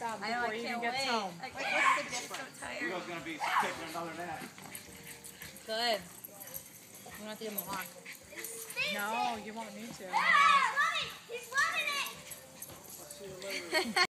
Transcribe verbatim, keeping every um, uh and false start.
done I know, before I he can't even gets wait. home. Like, what's the difference? So tired. Hugo's gonna be taking another nap. Good. I'm gonna have to give him a walk. No, you won't need to. Ah, Mommy, he's running it! Let's see you later.